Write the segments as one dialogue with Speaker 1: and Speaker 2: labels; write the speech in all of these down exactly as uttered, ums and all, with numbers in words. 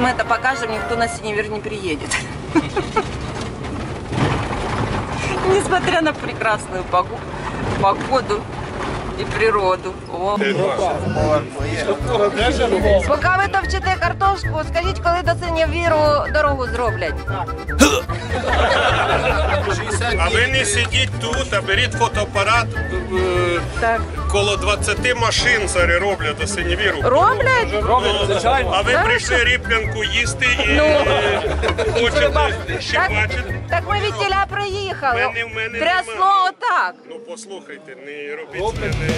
Speaker 1: мы это покажем, никто на Синевир не приедет. Несмотря на прекрасную погоду і природу. О. Поки ви товчите картошку, скажіть, коли до Синевіру дорогу зроблять?
Speaker 2: А ви не сидіть тут, а беріть фотоапарат. Так. Коло двадцяти машин зараз роблять до Синевіру.
Speaker 1: Роблять?
Speaker 2: Роблять, звичайно. А ви прийшли ріб'янку їсти і ну. Хочете ще
Speaker 1: так,
Speaker 2: бачити?
Speaker 1: Так ми від тіля приїхали.
Speaker 2: Мене, в мене
Speaker 1: трясло
Speaker 2: нема.
Speaker 1: отак.
Speaker 2: Ну послухайте, не робіть мене.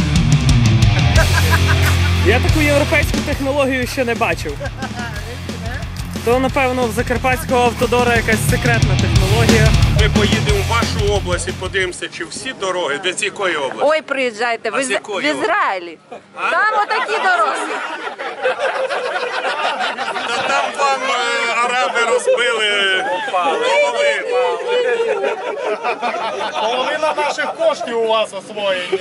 Speaker 3: Я таку європейську технологію ще не бачив. То, напевно, в Закарпатського автодора якась секретна технологія.
Speaker 2: Ми поїдемо в вашу область і подивимося, чи всі дороги, де з якої області?
Speaker 1: Ой, приїжджайте, в, Із... в Ізраїлі. А? Там отакі дороги.
Speaker 2: Та там вам е, араби розбили половину.
Speaker 4: Половина наших коштів у вас освоєні.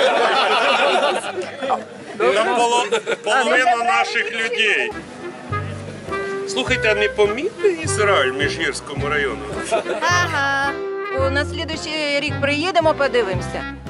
Speaker 2: Там поло... половина наших людей. Слухайте, а не помітний Ізраїль в Міжгірському районі?
Speaker 1: Ага. На слідуючий рік приїдемо, подивимося.